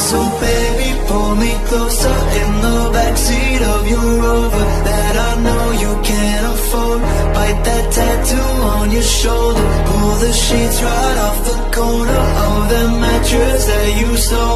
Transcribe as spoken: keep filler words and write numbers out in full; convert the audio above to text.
So baby, pull me closer in the backseat of your Rover that I know you can't afford. Bite that tattoo on your shoulder. Pull the sheets right off the corner of the mattress that you stole.